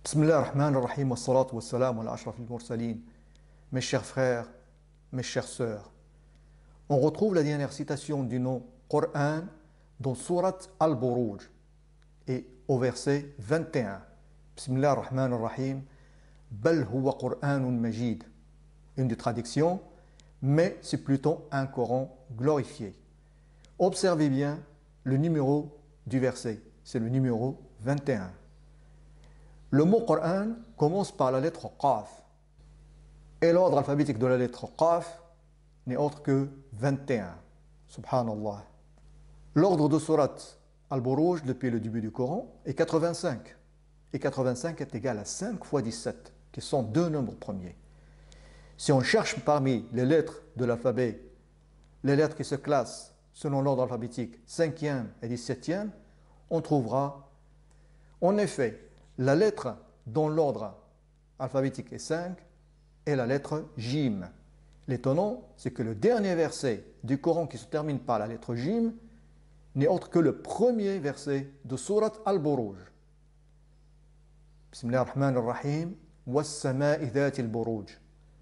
Bismillah ar-Rahman ar-Rahim wa salatu wa salam ala ashraf al-mursalin. Mes chers frères, mes chères sœurs, on retrouve la dernière citation du nom Coran dans Surat Al-Buruj et au verset 21. Bismillah ar-Rahman ar-Rahim. Bal huwa Qur'anun Majid. Une des traductions, mais c'est plutôt un Coran glorifié. Observez bien le numéro du verset, c'est le numéro 21. Le mot Coran commence par la lettre Qaf. Et l'ordre alphabétique de la lettre Qaf n'est autre que 21. Subhanallah. L'ordre de Surat Al-Buruj depuis le début du Coran est 85. Et 85 est égal à 5 fois 17, qui sont deux nombres premiers. Si on cherche parmi les lettres de l'alphabet, les lettres qui se classent selon l'ordre alphabétique 5e et 17e, on trouvera en effet la lettre dont l'ordre alphabétique est 5 est la lettre Jim. L'étonnant, c'est que le dernier verset du Coran qui se termine par la lettre Jim n'est autre que le premier verset de Surat Al-Buruj. Bismillah ar-Rahman ar-Rahim. Was-sama'i dhatil buruj.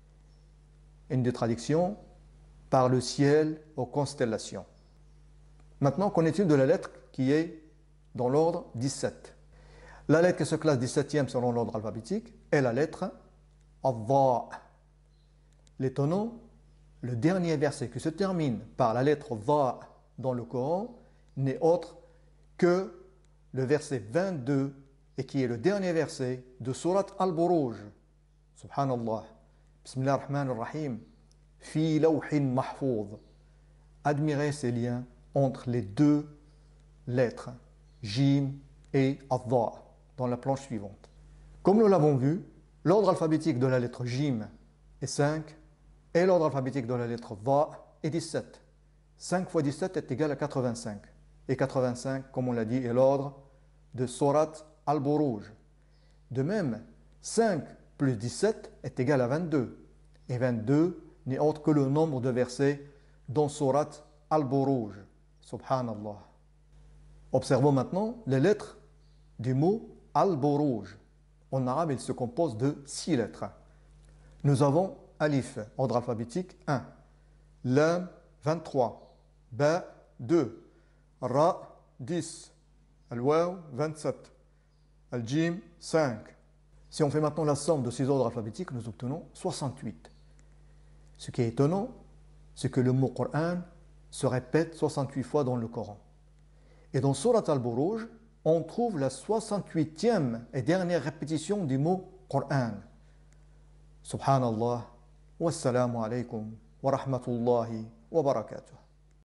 Une des traductions, par le ciel aux constellations. Maintenant, qu'en est-il de la lettre qui est dans l'ordre 17? La lettre qui se classe 17e selon l'ordre alphabétique est la lettre Al-Dha. L'étonnant, le dernier verset qui se termine par la lettre Dha dans le Coran n'est autre que le verset 22 et qui est le dernier verset de Surat Al-Buruj. Subhanallah. Bismillah ar-Rahman ar-Rahim. Fi lawhin mahfouz. Admirez ces liens entre les deux lettres, Jim et Al-Dha, dans la planche suivante. Comme nous l'avons vu, l'ordre alphabétique de la lettre Jim est 5 et l'ordre alphabétique de la lettre Dha est 17. 5 fois 17 est égal à 85. Et 85, comme on l'a dit, est l'ordre de Surat Al-Buruj. De même, 5 plus 17 est égal à 22. Et 22 n'est autre que le nombre de versets dans Surat Al-Buruj. Subhanallah. Observons maintenant les lettres du mot Al-Buruj. En arabe, il se compose de 6 lettres. Nous avons Alif, ordre alphabétique 1. Lam, 23. Ba, 2. Ra, 10. Al-Waw, 27. Al-Jim, 5. Si on fait maintenant la somme de ces ordres alphabétiques, nous obtenons 68. Ce qui est étonnant, c'est que le mot Coran se répète 68 fois dans le Coran. Et dans Surat Al-Buruj, on trouve la 68e et dernière répétition du mot Coran. Subhanallah. Wassalamu alaikum wa rahmatullahi wa barakatuh.